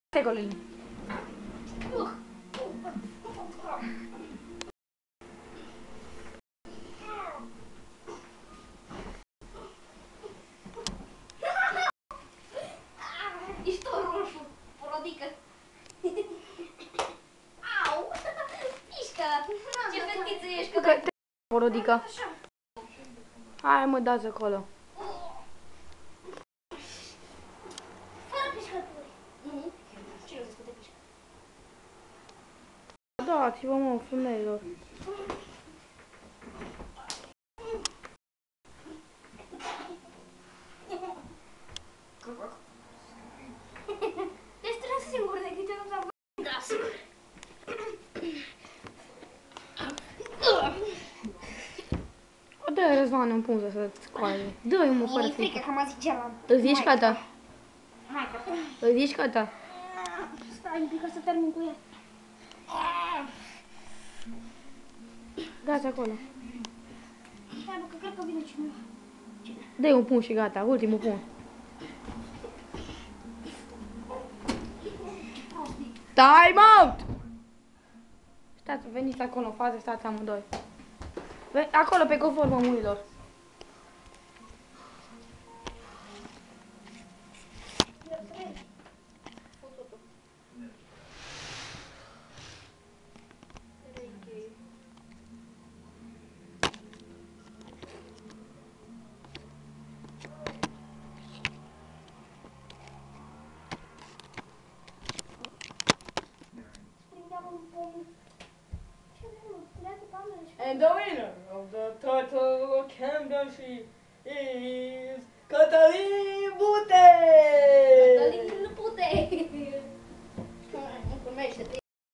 Stai colul. Ești tot roșu, porodică. Au! Pișcă! Ce fetiță ești, că Că te porodică. Hai mă, dați acolo. Fără pișcături. Nu? Cine o să scute pișcă? Dați-vă mă, femeilor. Te strâns singur de câte nu s-a văzut. Da, sigur. Dă-i Răzvan în punză să-ți scoale. Dă-i mă, fără Mi-e frică frică. că mă zice la... Îți zici gata? Hai că... Îți zici gata? Stai un pic ca să termin cu el. Dați acolo. Hai bă, că cred că vine cineva. Dă-i un pun și gata, ultimul pun. Time out! Stați, veniți acolo în fază, stați amândoi. Acolo pe covor, mămuilor. And the winner of the Total Championship is Cătălin Bute!